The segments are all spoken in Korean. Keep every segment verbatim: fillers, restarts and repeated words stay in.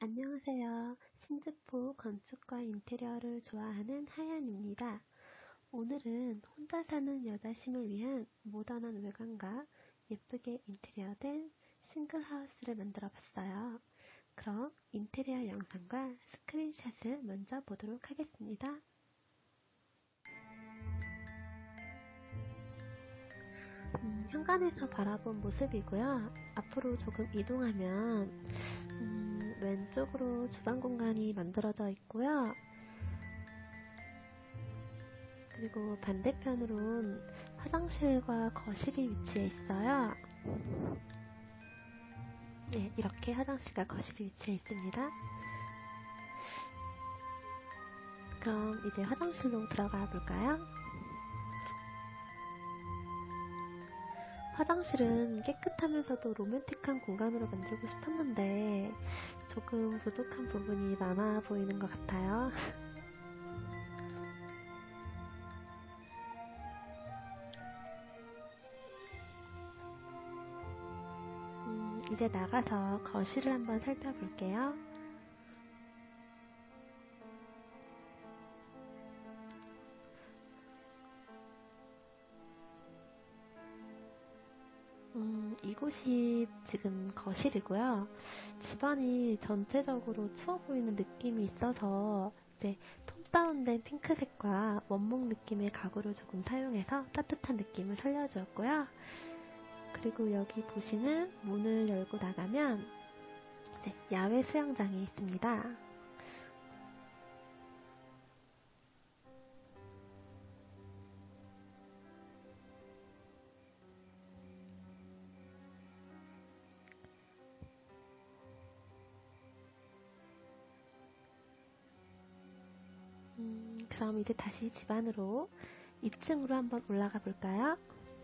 안녕하세요. 신주포 건축과 인테리어를 좋아하는 하연입니다. 오늘은 혼자 사는 여자심을 위한 모던한 외관과 예쁘게 인테리어된 싱글하우스를 만들어 봤어요. 그럼 인테리어 영상과 스크린샷을 먼저 보도록 하겠습니다. 음, 현관에서 바라본 모습이고요. 앞으로 조금 이동하면 음, 왼쪽으로 주방 공간이 만들어져 있고요. 그리고 반대편으론 화장실과 거실이 위치해 있어요. 네, 이렇게 화장실과 거실이 위치해 있습니다. 그럼 이제 화장실로 들어가 볼까요? 화장실은 깨끗하면서도 로맨틱한 공간으로 만들고 싶었는데 조금 부족한 부분이 많아 보이는 것 같아요. 음, 이제 나가서 거실을 한번 살펴볼게요. 음, 이곳이 지금 거실이고요. 집안이 전체적으로 추워 보이는 느낌이 있어서 이제 톤 다운된 핑크색과 원목 느낌의 가구를 조금 사용해서 따뜻한 느낌을 살려주었고요. 그리고 여기 보시는 문을 열고 나가면 이제 야외 수영장이 있습니다. 음, 그럼 이제 다시 집 안으로 이 층으로 한번 올라가 볼까요?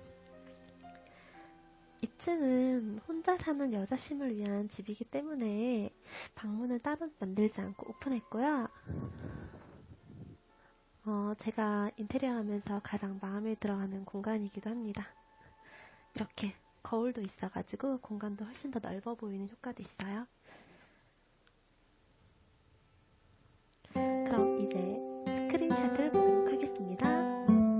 이 층은 혼자 사는 여자심을 위한 집이기 때문에 방문을 따로 만들지 않고 오픈했고요. 어, 제가 인테리어 하면서 가장 마음에 들어하는 공간이기도 합니다. 이렇게 거울도 있어가지고 공간도 훨씬 더 넓어 보이는 효과도 있어요. 그럼 이제 스크린샷을 보도록 하겠습니다.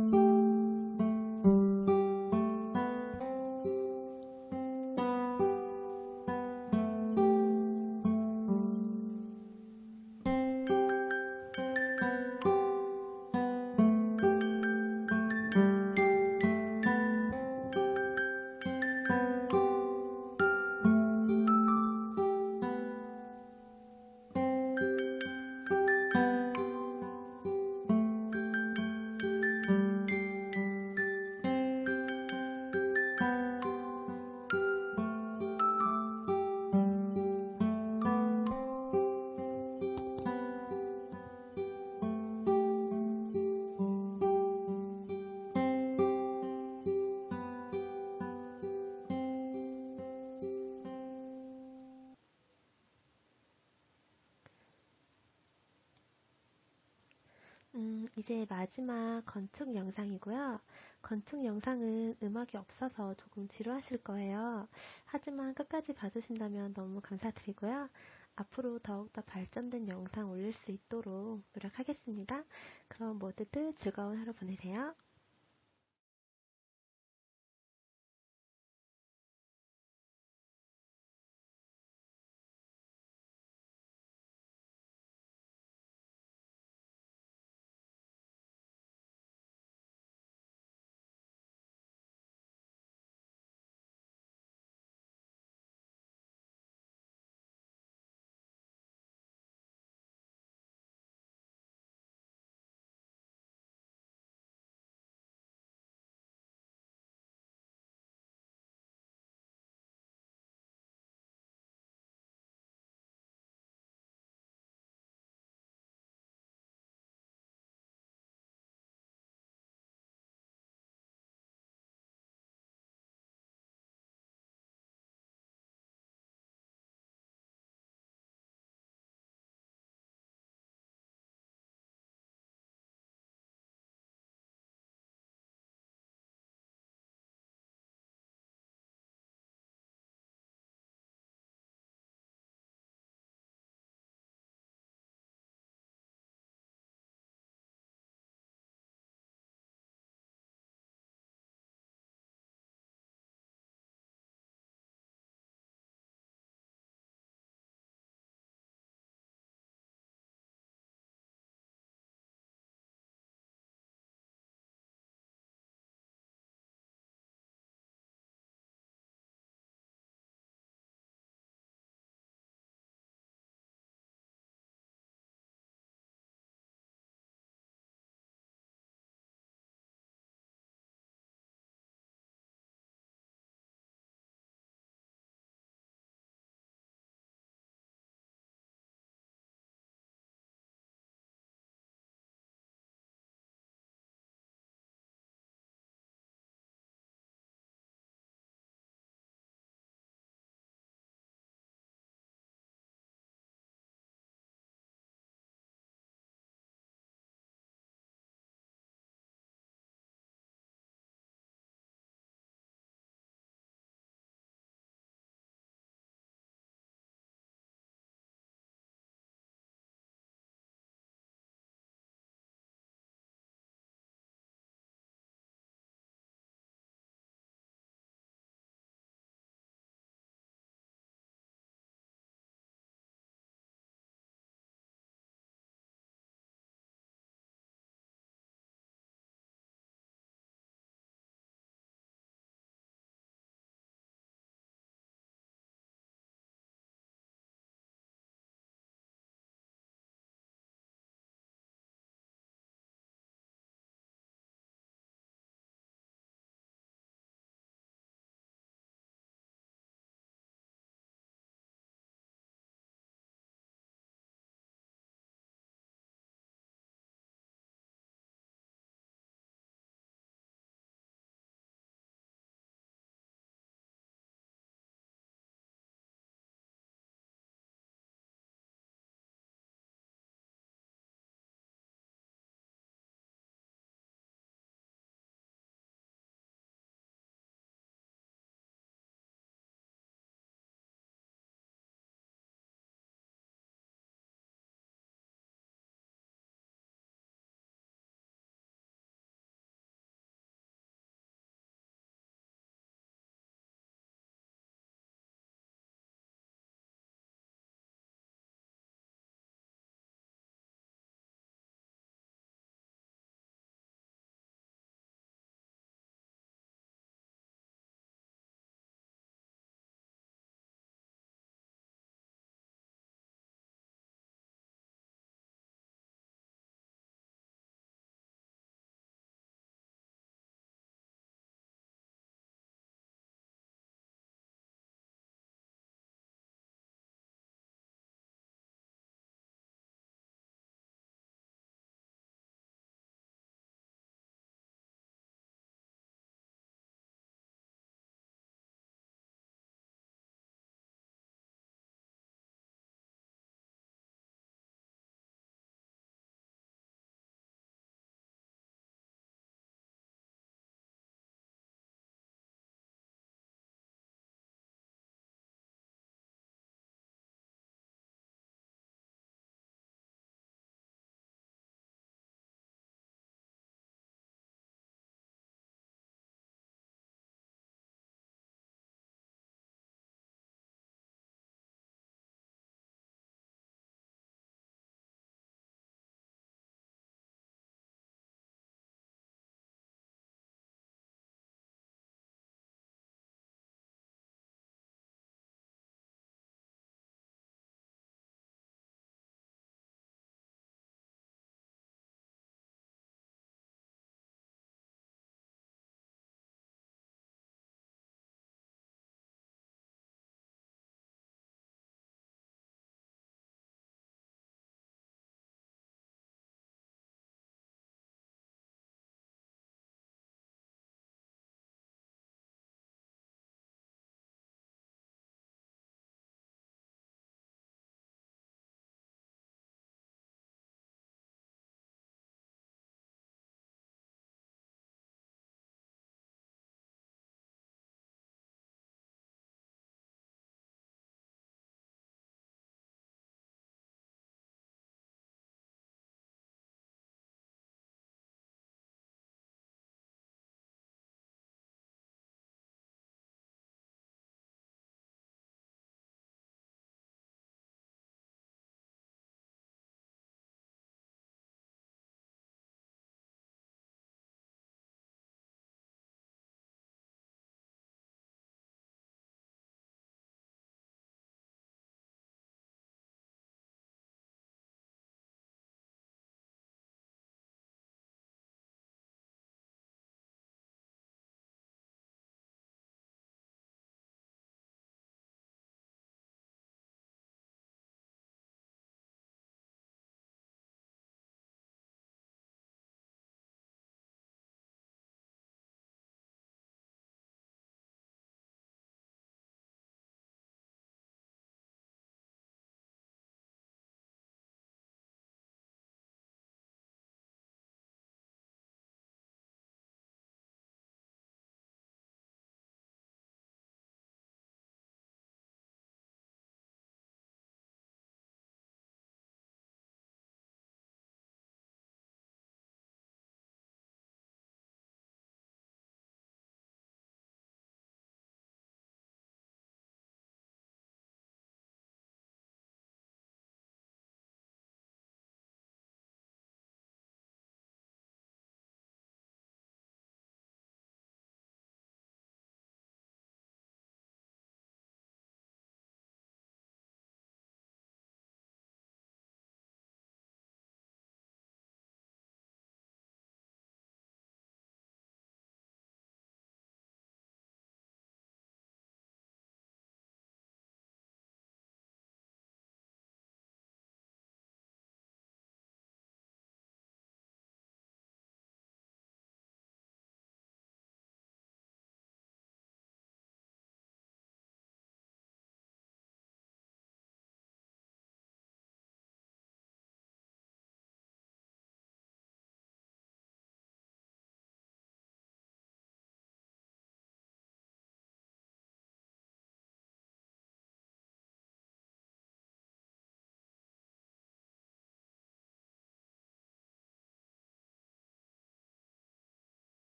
음, 이제 마지막 건축 영상이고요. 건축 영상은 음악이 없어서 조금 지루하실 거예요. 하지만 끝까지 봐주신다면 너무 감사드리고요. 앞으로 더욱더 발전된 영상 올릴 수 있도록 노력하겠습니다. 그럼 모두들 즐거운 하루 보내세요.